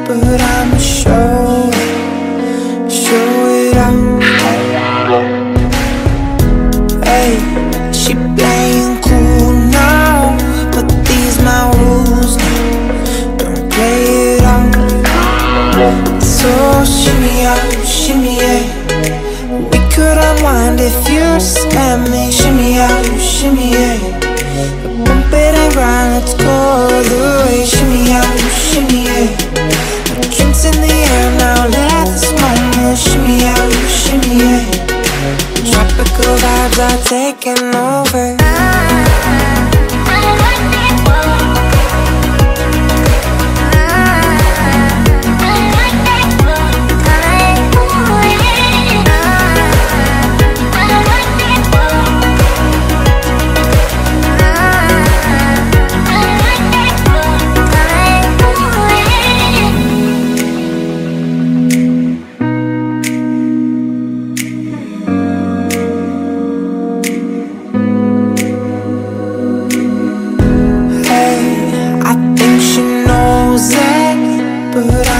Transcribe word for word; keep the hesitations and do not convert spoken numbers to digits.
but I'ma show it, show it out. Hey, she playing cool now, but these my rules now, don't play it out. So shimmy out, shimmy yeah, we could unwind if you just let me. Shimmy out, shimmy yeah, bump it and grind, let's go all the way. Shimmy out, shimmy yeah, drinks in the air now, let this moment. Shimmy out, shimmy yeah, tropical vibes are taking over. But